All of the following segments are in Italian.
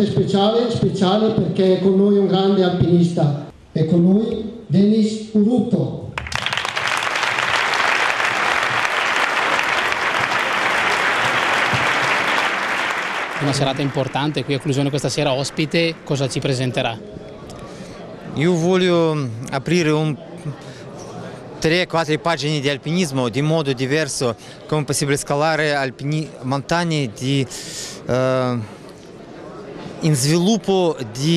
veramente speciale perché è con noi un grande alpinista. È con noi Denis Urucco. Una serata importante qui a Clusione questa sera, ospite, cosa ci presenterà? Io voglio aprire 3-4 pagine di alpinismo di modo diverso, come è possibile scalare montagne in sviluppo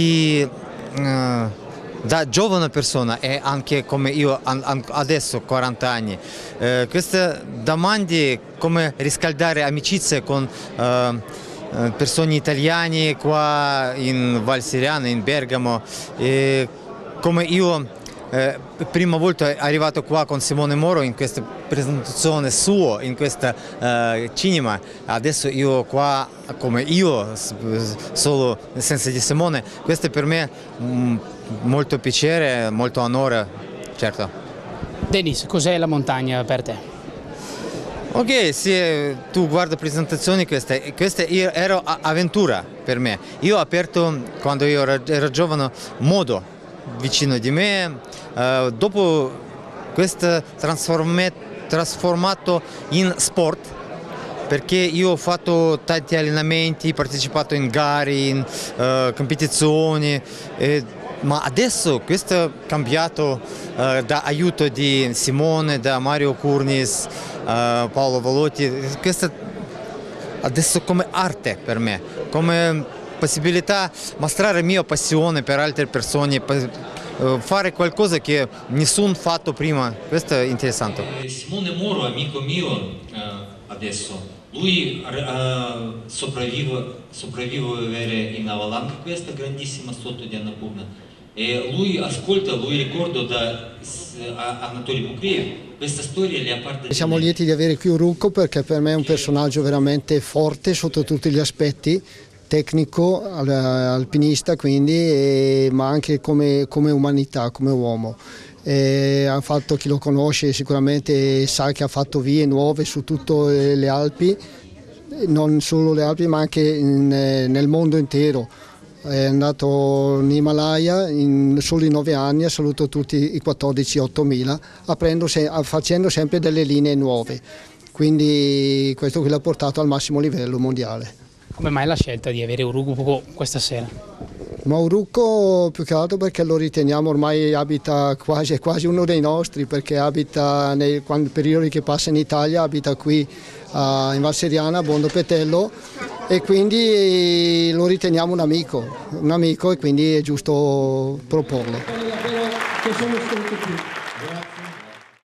da giovane persona e anche come io adesso 40 anni. Queste domande come riscaldare amicizie con persone italiane qua in Val Seriana, in Bergamo, come io prima volta arrivato qua con Simone Moro in questa presentazione sua, in questo cinema, adesso io qua come io, solo senza di Simone, questo per me molto piacere, molto onore, certo. Denis, cos'è la montagna per te? Ok, se tu guardi presentazioni questa era avventura per me. Io ho aperto quando io ero giovane modo vicino di me, dopo questo trasformato in sport, perché io ho fatto tanti allenamenti, partecipato in gare, in competizioni, ma adesso questo è cambiato da aiuto di Simone, da Mario Curnis, Paolo Volotti, questo adesso come arte per me, come possibilità di mostrare la mia passione per altre persone, fare qualcosa che nessuno ha fatto prima, questo è interessante. Simone Moro, amico mio adesso, lui sopravvivere in Avalanche, questa grandissima sotto di Annapurna. E lui ascolta, lui ricorda da Anatolio Bukreev, questa storia le appartiene. Siamo lieti di avere qui Urucco perché per me è un personaggio veramente forte sotto tutti gli aspetti, tecnico, alpinista quindi, ma anche come umanità, come uomo. Ha fatto, chi lo conosce sicuramente sa che ha fatto vie nuove su tutte le Alpi, non solo le Alpi ma anche nel mondo intero. È andato in Himalaya solo in 9 anni, ha salutato tutti i 14.000, facendo sempre delle linee nuove, quindi questo qui l'ha portato al massimo livello mondiale. Come mai la scelta di avere Urucco questa sera? Ma Urucco più che altro perché lo riteniamo ormai abita è quasi uno dei nostri, perché abita nei periodi che passa in Italia, abita qui in Val Seriana, a Bondo Petello, e quindi lo riteniamo un amico e quindi è giusto proporlo.